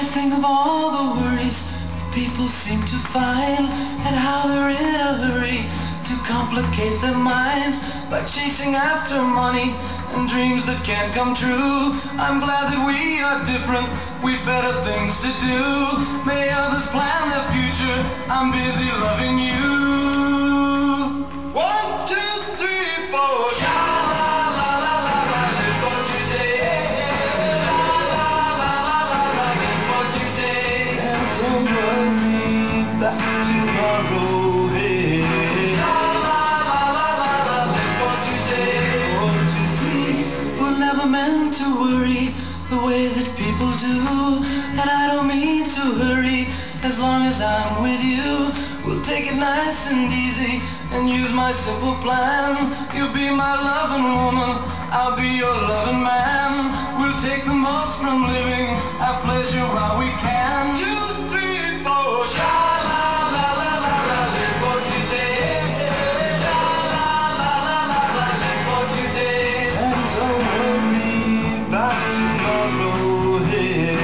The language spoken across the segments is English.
think of all the worries people seem to find, and how they're in a hurry to complicate their minds by chasing after money and dreams that can't come true. I'm glad that we are different, we've better things to do. May others plan their future, I'm busy loving you. 1, 2, 3, 4. Sha-la-la-la-la-la, live for today. Sha-la-la-la-la-la, live for today. And don't worry about tomorrow, hey. Sha-la-la-la-la-la, live for today. For today, we're never meant to worry the way that people do, and I don't mean to hurry. As long as I'm with you, we'll take it nice and easy and use my simple plan. You'll be my loving woman, I'll be your loving man. We'll take the most from living, have pleasure while we can. 2, 3, 4. Sha-la-la-la-la-la, live for today. Sha-la-la-la-la-la, live for today. And don't worry about tomorrow, hey.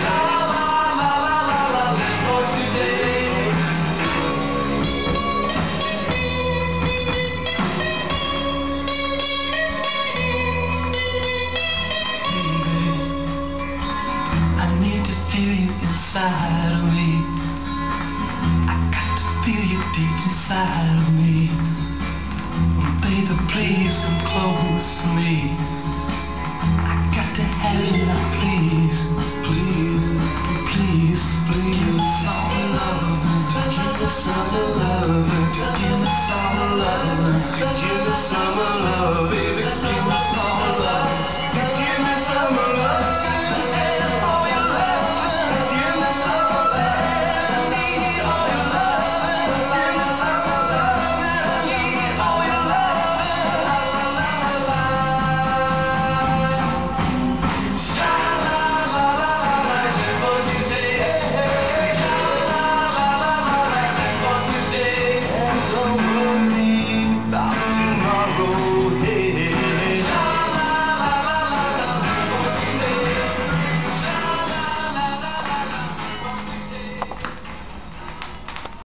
Inside of me, I got to feel you deep inside of me. Baby, please come close to me.